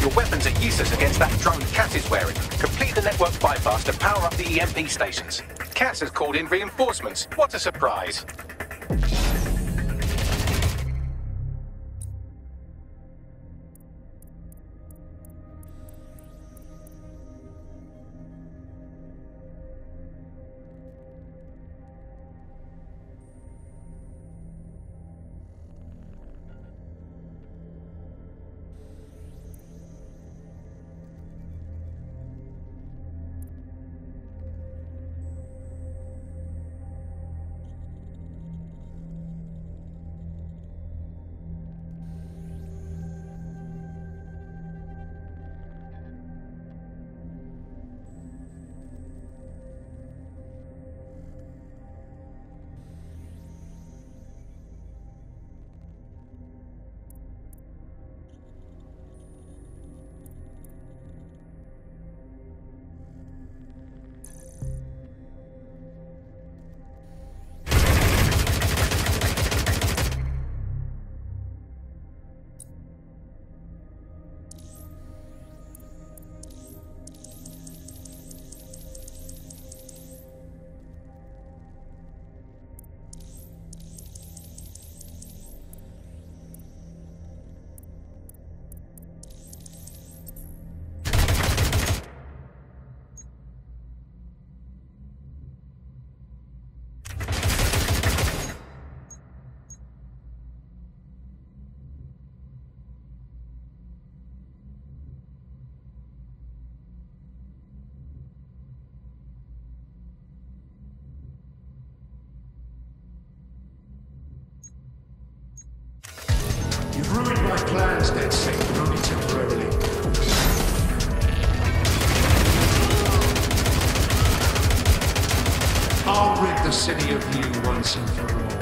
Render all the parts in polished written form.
Your weapons are useless against that drone Cass is wearing. Complete the network bypass to power up the EMP stations. Cass has called in reinforcements. What a surprise. You've ruined my plans, Dead Satan, only temporarily. I'll rid the city of you once and for all.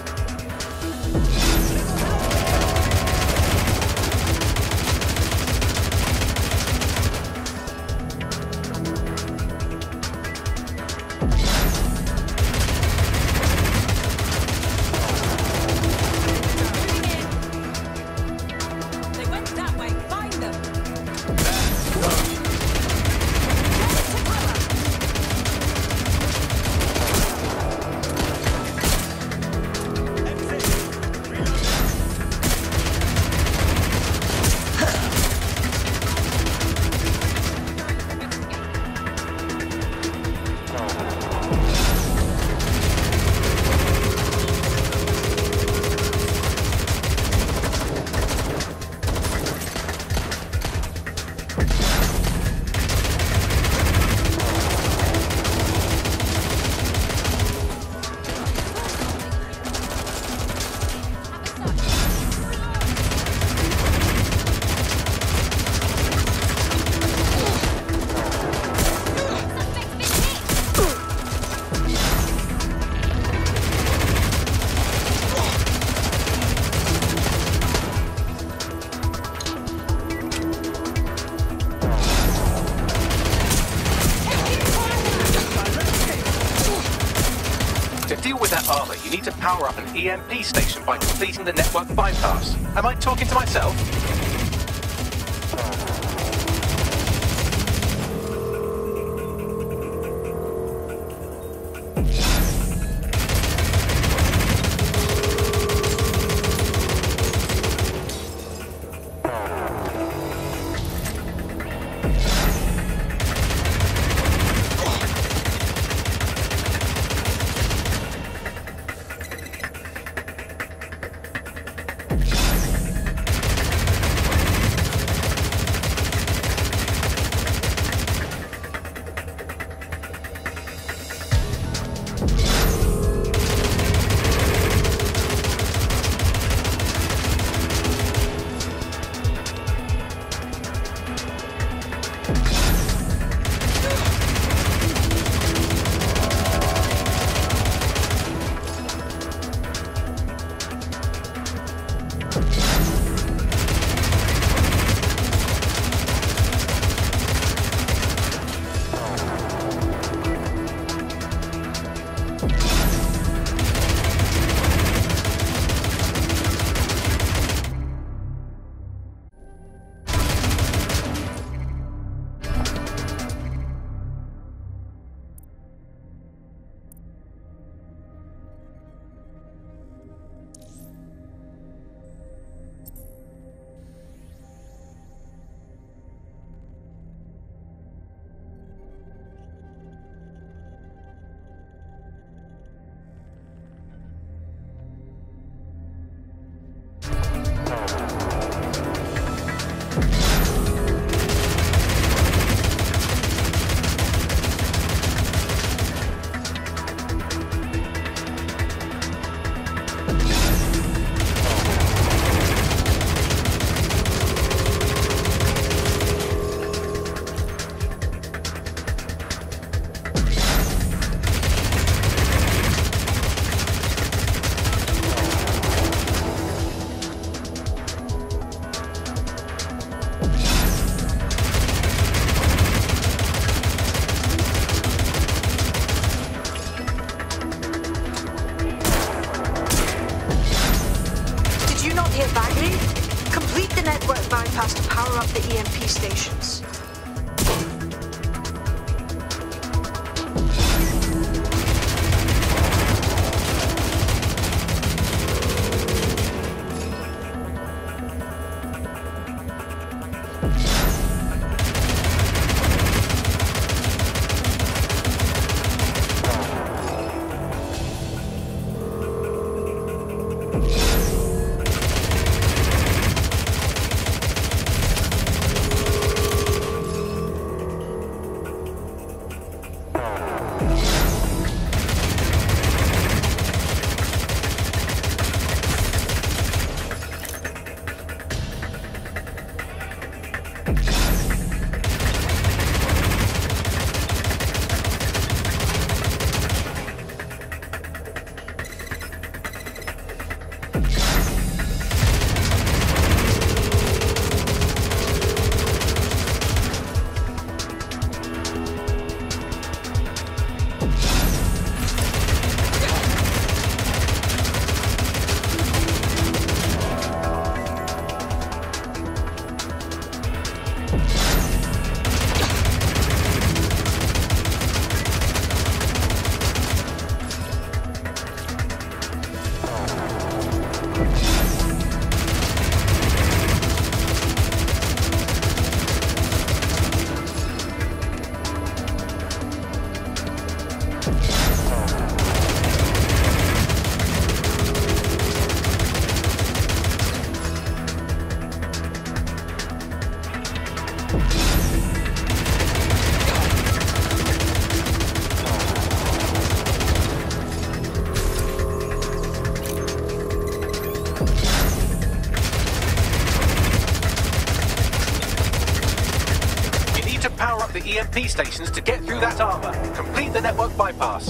You need to power up an EMP station by completing the network bypass. Am I talking to myself? EMP stations. Power up the EMP stations to get through that armor. Complete the network bypass.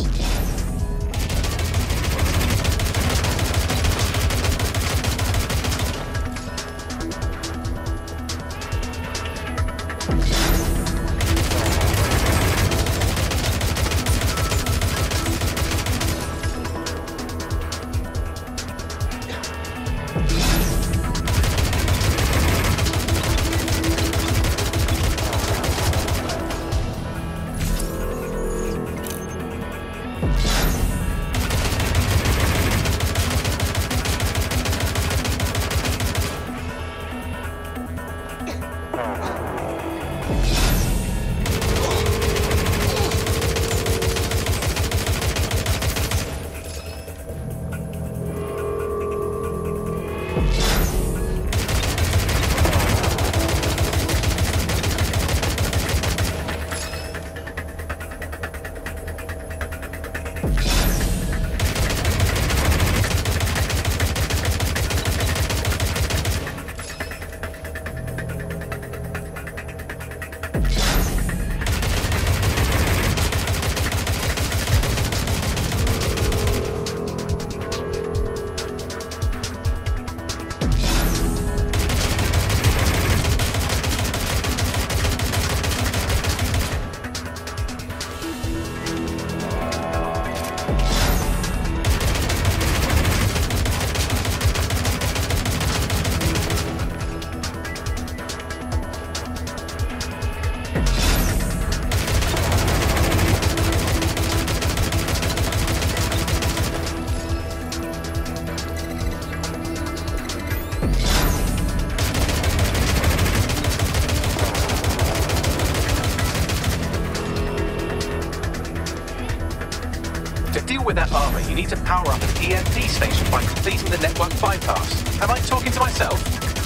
To deal with that armor, you need to power up an EMP station by completing the network bypass. Am I talking to myself?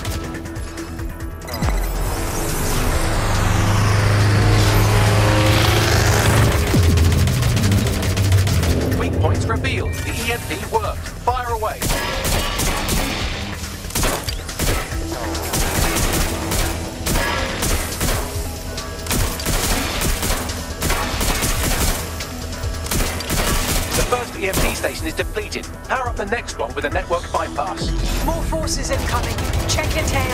Weak points revealed. The EMP worked. Fire away. The first EMP station is depleted. Power up the next one with a network bypass. More forces incoming. Check your tail.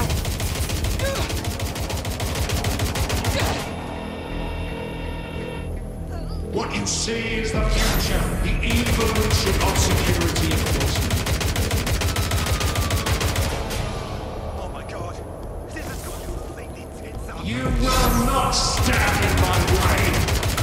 What you see is the future, the evolution of security enforcement. Oh my god, this has got completely tits up. You will not stand in my way!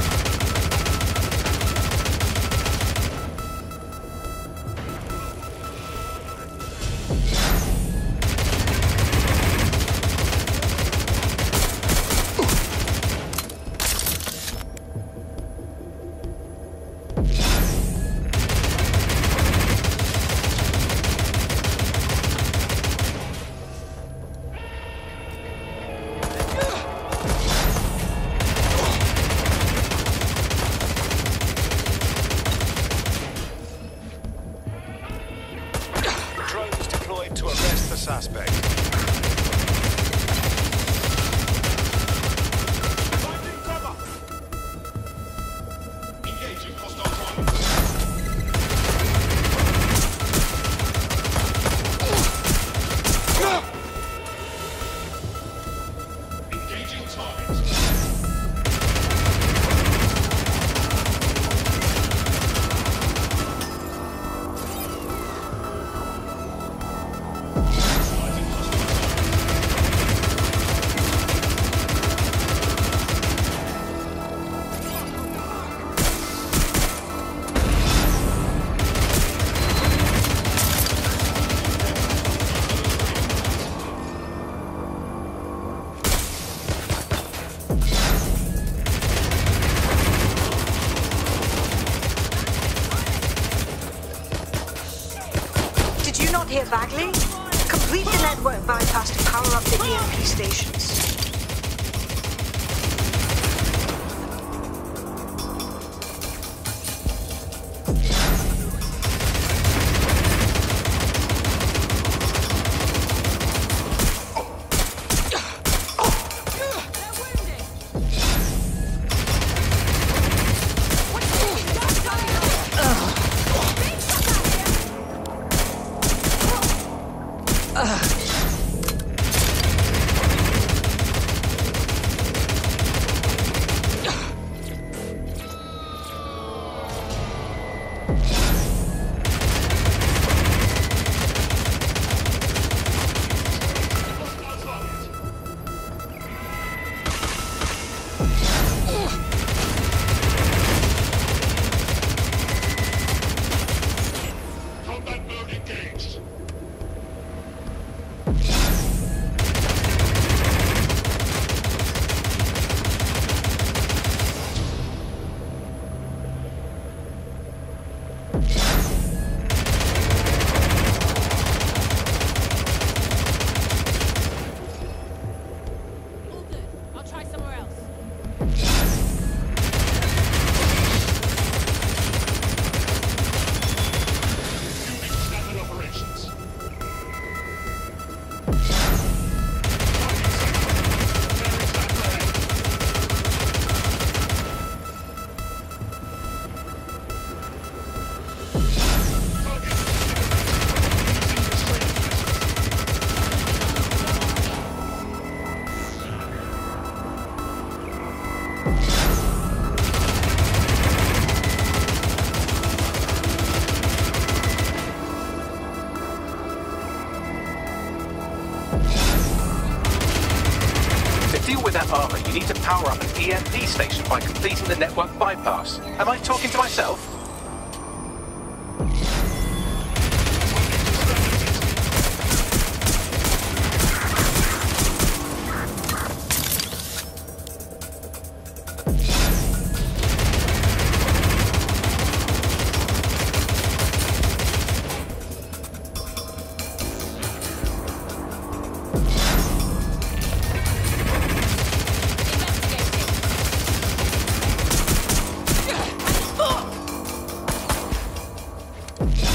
Drones deployed to arrest the suspect. Finding cover! Engaging hostile targets. Engaging targets. Did you not hear Bagley? Complete the network bypass to power up the EMP stations. Combat mode engaged. All good. I'll try somewhere else. Resuming standard operations. To deal with that armor, you need to power up an EMP station by completing the network bypass. Am I talking to myself? Investigating.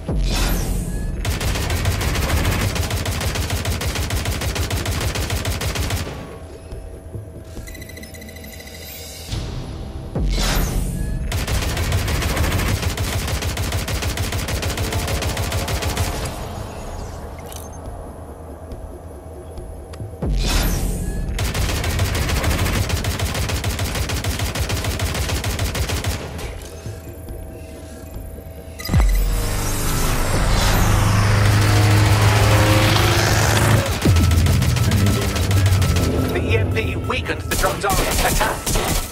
Weakened the drone's armor. Attack!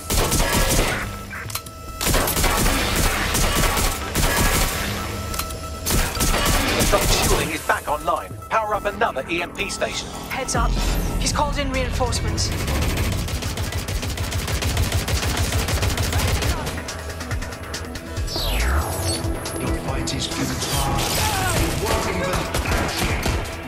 The drone's shielding is back online. Power up another EMP station. Heads up. He's called in reinforcements. Your fight is futile. It won't even action.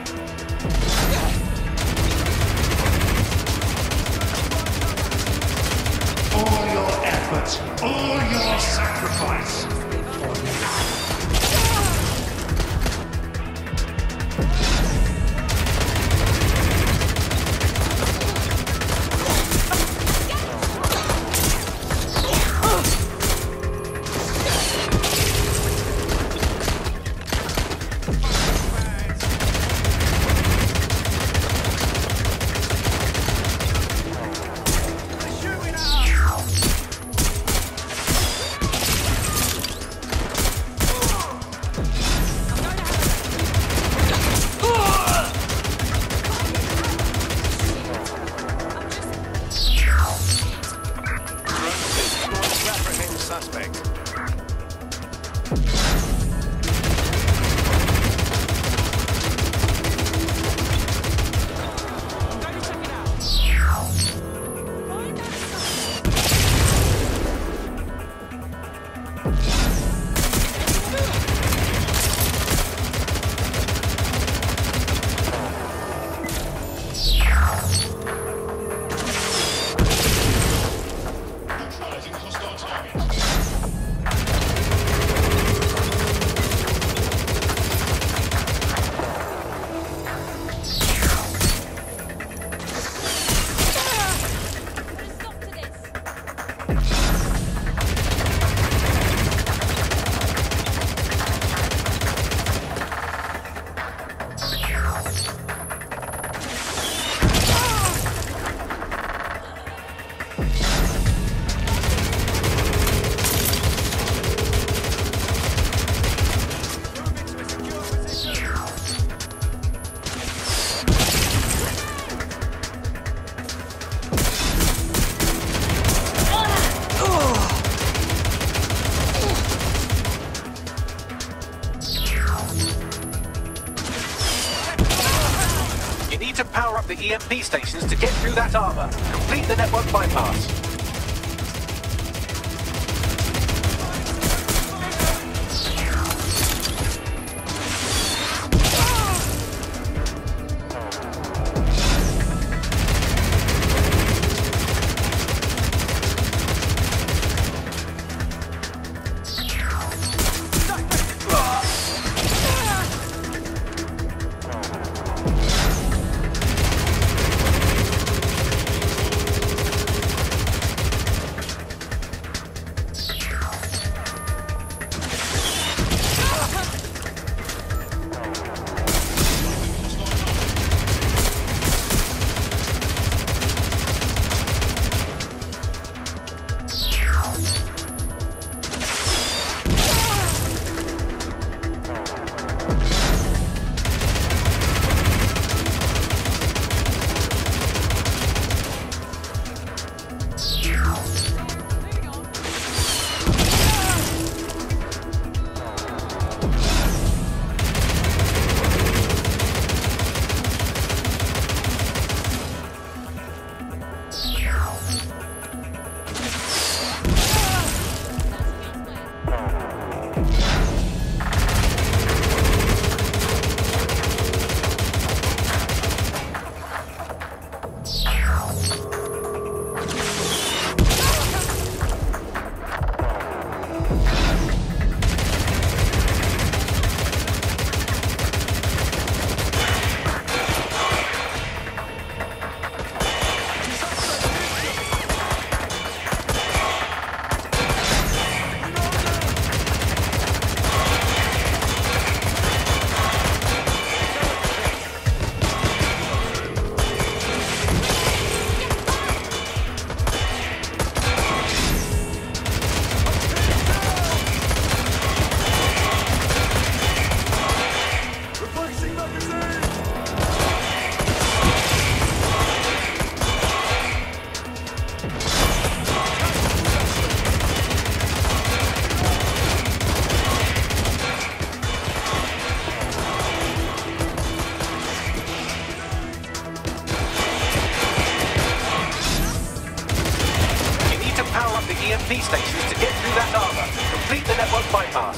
All your effort, all your sacrifice. Suspect. To power up the EMP stations to get through that armor. Complete the network bypass. bypass.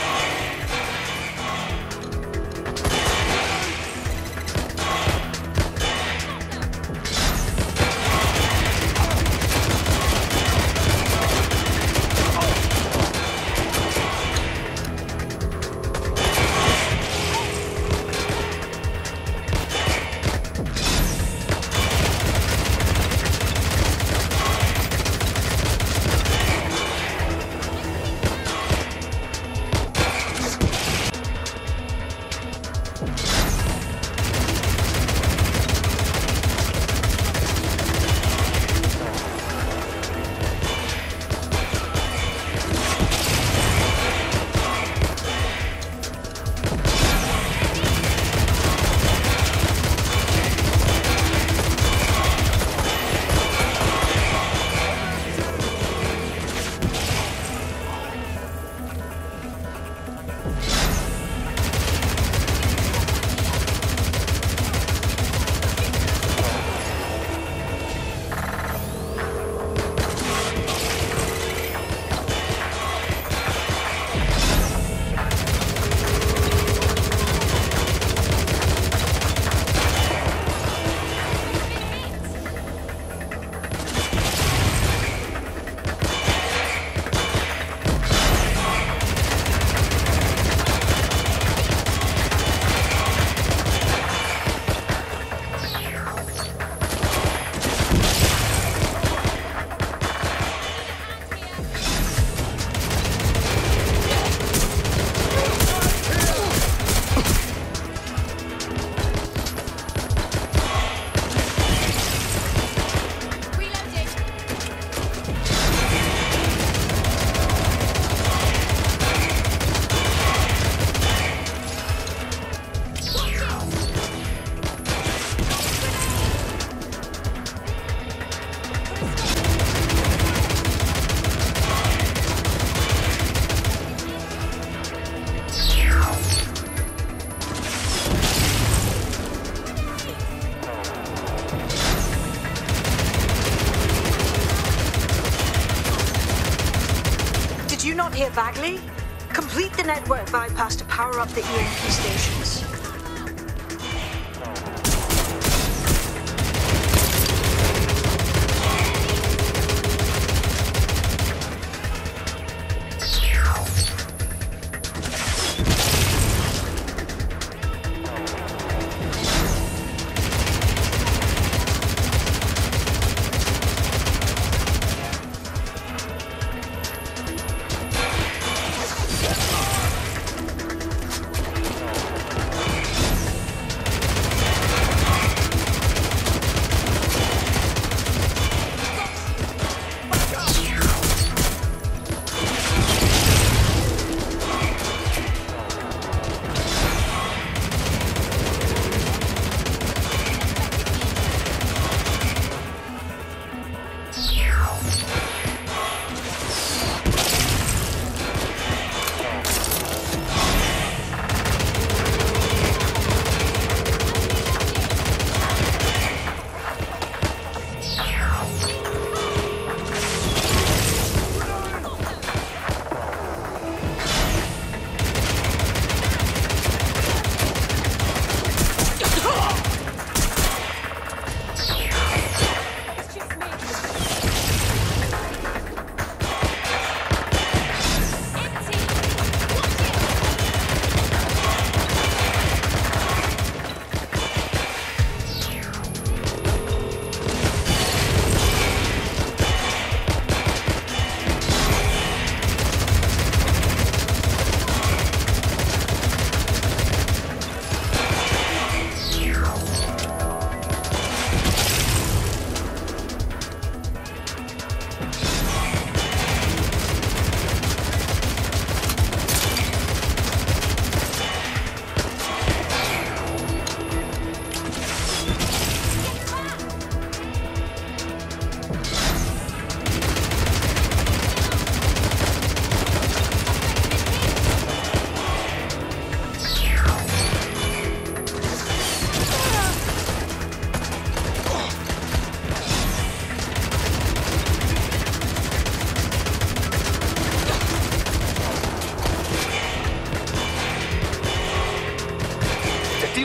Did you not hear Bagley? Complete the network bypass to power up the EMP stations.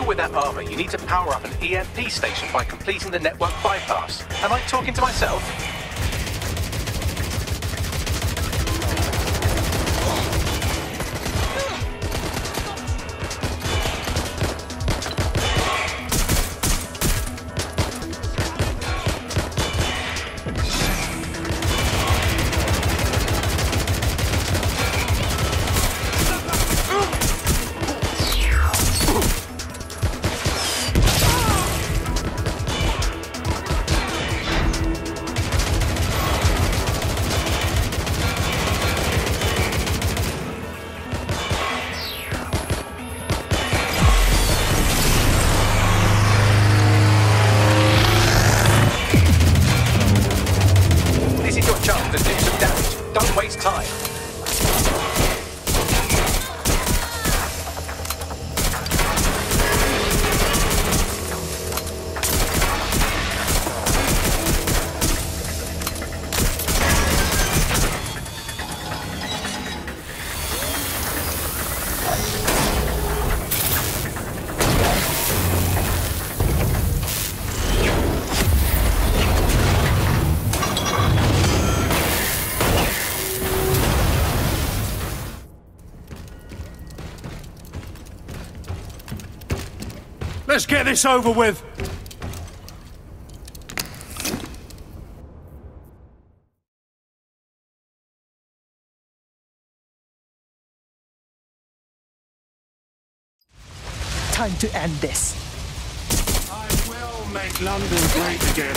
with that armor, you need to power up an EMP station by completing the network bypass. Am I talking to myself? Let's get this over with. Time to end this. I will make London great again.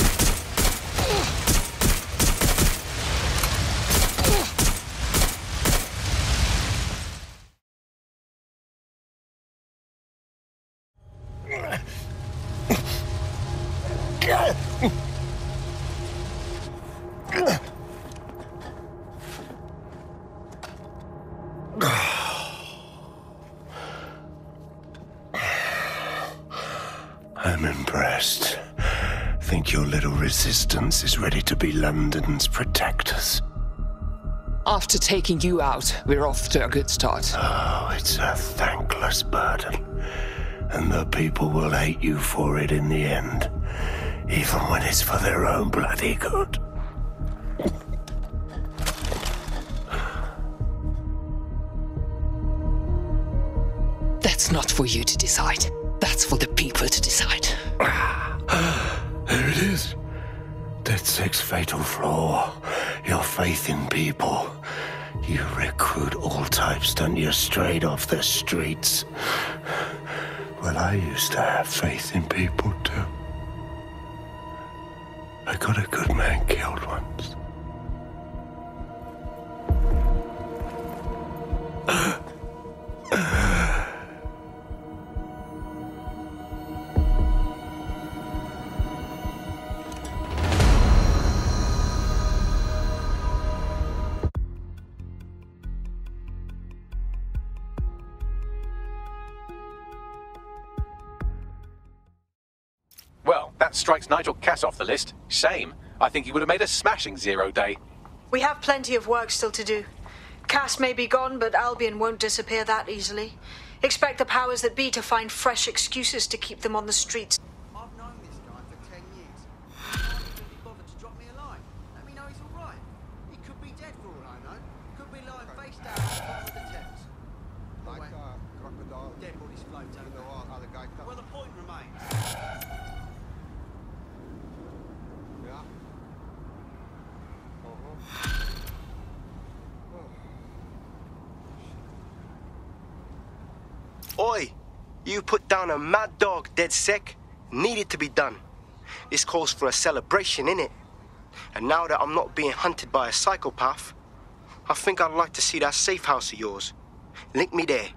I'm impressed. Think your little resistance is ready to be London's protectors? After taking you out, we're off to a good start. Oh, it's a thankless burden. And the people will hate you for it in the end. Even when it's for their own bloody good. That's not for you to decide. That's for the people to decide. There it is. DedSec's fatal flaw. Your faith in people. You recruit all types, don't you, straight off the streets. Well, I used to have faith in people, too. I got a good man killed once. Well, that strikes Nigel Cass off the list. Shame. I think he would have made a smashing 0 day. We have plenty of work still to do. Cass may be gone, but Albion won't disappear that easily. Expect the powers that be to find fresh excuses to keep them on the streets. I've known this guy for 10 years. Why couldn't he bother to drop me a line? Let me know he's all right. He could be dead for all I know. Could be lying face down on top of the Thames. Oh, wait. Crocodile. Dead bodies float down there. Alligator. Well, the point remains. Yeah. Oi! You put down a mad dog, DedSec. Needed to be done. This calls for a celebration, innit? And now that I'm not being hunted by a psychopath, I think I'd like to see that safe house of yours. Link me there.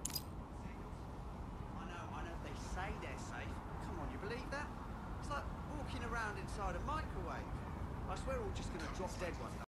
I know they say they're safe. Come on, you believe that? It's like walking around inside a microwave. I swear we're all just gonna drop dead one day.